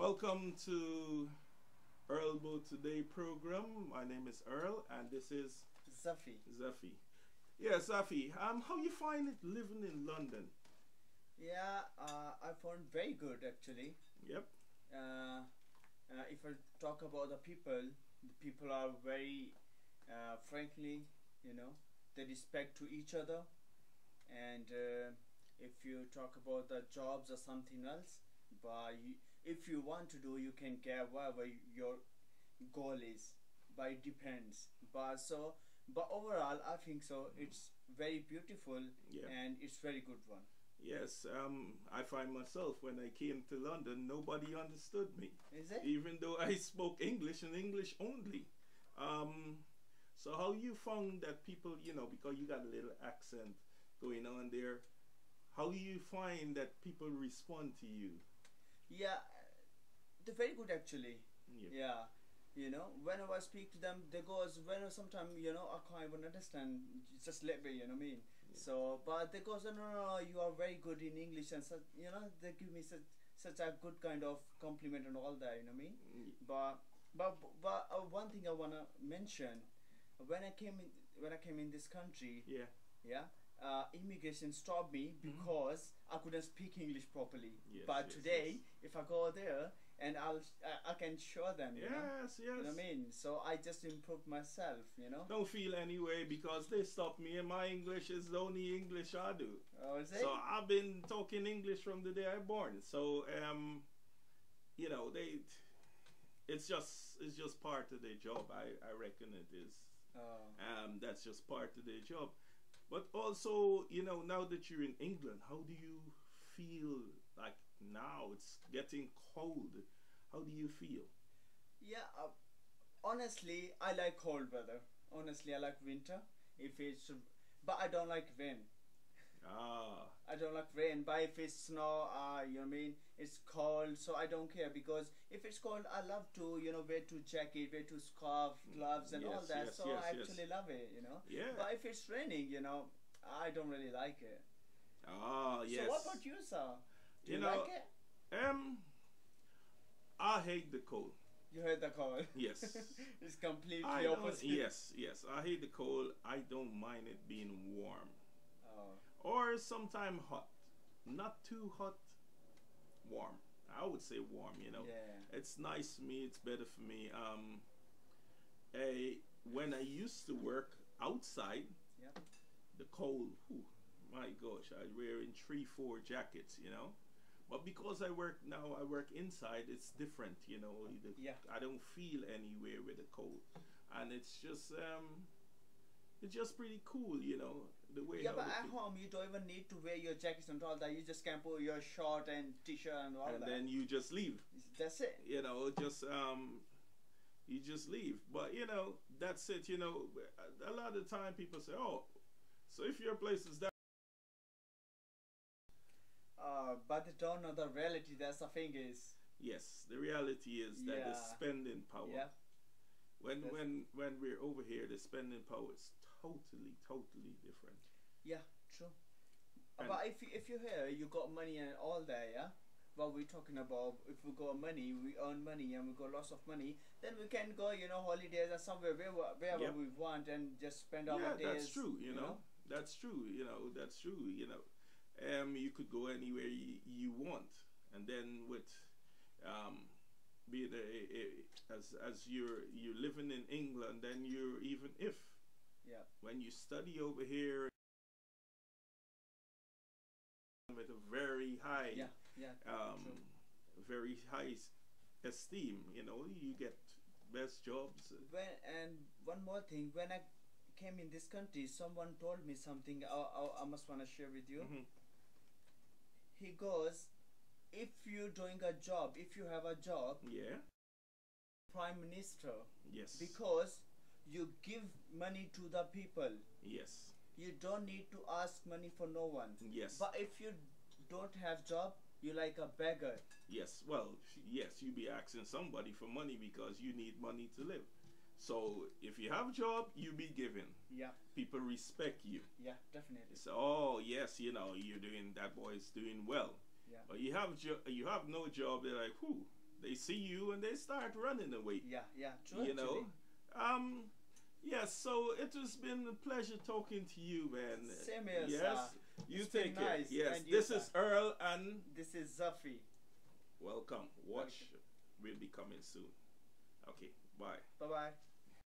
Welcome to Earlbo Today program. My name is Earl and this is Zafi. Zafi. Yeah, Zafi, how you find it living in London? Yeah, I found very good actually. Yep. If I talk about the people are very frankly, they respect to each other. And if you talk about the jobs or something else, if you want to do, you can get whatever your goal is. But it depends. But overall, I think so. It's very beautiful, Yeah. and it's very good one. Yes, I find myself when I came to London, nobody understood me, Is it? even though I spoke English and English only. So how you found that people, because you got a little accent going on there, how you find that people respond to you? Yeah, they're very good actually. Yeah. Yeah. Whenever I speak to them, they goes, sometimes, I can't even understand, just let me, you know what I mean? Yeah. So, but they goes, no, you are very good in English and such, they give me such a good kind of compliment and all that, you know what I mean? Mm. But one thing I wanna mention, when I came in this country, Yeah. yeah, immigration stopped me because I couldn't speak English properly. Yes, But yes, today, if I go there and I can show them, Yes, you know yes. what I mean? So I just improved myself, Don't feel anyway because they stopped me and my English is the only English I do. Oh, is it? So I've been talking English from the day I born. So they it's just part of their job. I reckon it is. Oh. That's just part of their job. But also, now that you're in England, how do you feel like now it's getting cold? How do you feel? Yeah, honestly, I like cold weather. Honestly, I like winter. But I don't like rain. Ah, I don't like rain, but if it's snow, you know what I mean, it's cold, so I don't care because if it's cold, I love to, wear to jacket, wear to scarf, gloves, and all yes, that. yes, So yes, I yes. actually love it, Yeah. But if it's raining, I don't really like it. Ah, yes. So what about you, sir? Do you You know, like it? I hate the cold. You heard the call. Yes. It's completely I don't, opposite. yes. I hate the cold. I don't mind it being warm. Oh. Or sometime hot. Not too hot, warm. I would say warm, Yeah. It's nice for me, it's better for me. When I used to work outside, Yep. the cold, whew, my gosh, I wearing 3, 4 jackets, But because I work inside, it's different, Yeah. I don't feel anywhere with the cold, and it's just pretty cool, the way. Yeah, how but the at people- home you don't even need to wear your jackets and all that. You just can put your short and t-shirt and all and that. then you just leave, That's it. you just leave. But that's it. A lot of the time people say, "Oh, so if your place is that." But they don't know the reality. That's the thing is. Yes, the reality is that the Yeah. spending power. Yeah. When That's- when we're over here, the spending power is totally different. Yeah, true. And- But if you're here, you got money and all that, yeah. What we're talking about, if we got money, we earn money and we got lots of money, then we can go, holidays or somewhere wherever Yep. we want and just spend Yeah, our days. that's true. That's true. That's true. You could go anywhere you want, and then with being as you're living in England, then you're even if Yeah. when you study over here with a very high Yeah. Yeah. True. very high esteem, you get best jobs. And one more thing, when I came in this country, someone told me something I must want to share with you. Mhm. He goes, if you're doing a job, if you have a job, Yeah. prime minister, Yes. because you give money to the people. Yes. You don't need to ask money for no one. Yes. But if you don't have job, you're like a beggar. Yes. Well, yes, you be asking somebody for money because you need money to live. So if you have a job, you be given. Yeah. People respect you. Yeah, definitely. So, oh yes, that boy's doing well. Yeah. But you have no job. They're like, who? They see you and they start running away. Yeah, yeah, true. You know. Yes. So it has been a pleasure talking to you, man. Same here, yes. sir. You It's take been care. nice. Yes. And you, This sir. is Earl and This is Zafi. welcome. Watch will be coming soon. Okay. Bye. Bye bye.